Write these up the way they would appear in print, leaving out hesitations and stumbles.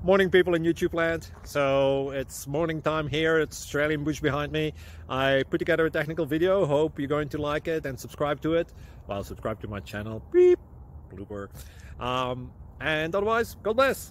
Morning, people in YouTube land. So it's morning time here. It's Australian bush behind me. I put together a technical video. Hope you're going to like it and subscribe to it. Well, subscribe to my channel. Beep. Blooper. And otherwise, God bless.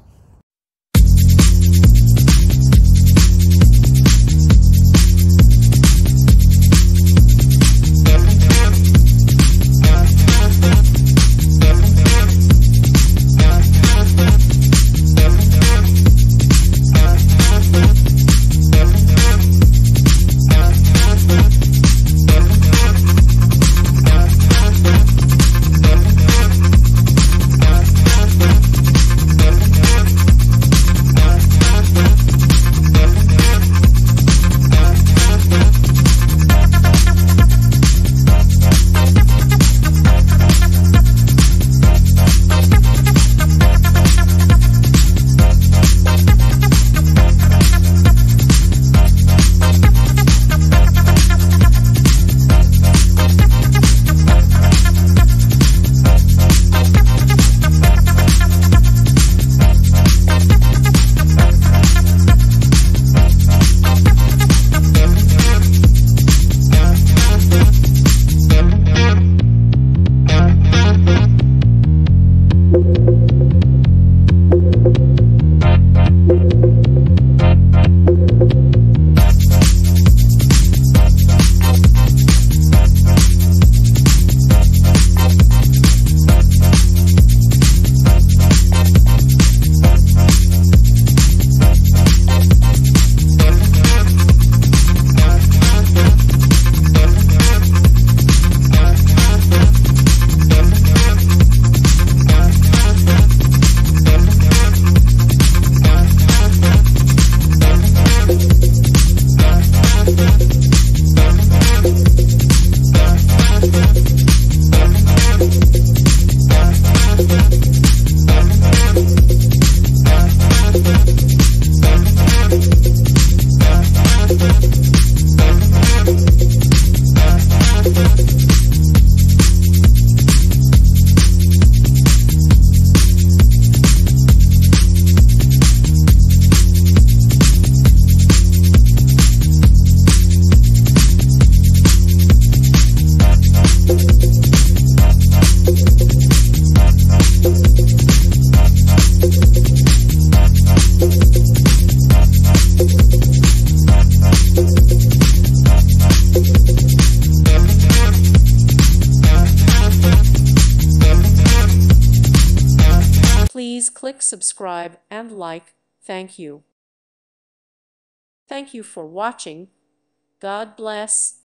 Please click subscribe and like. Thank you. Thank you for watching. God bless.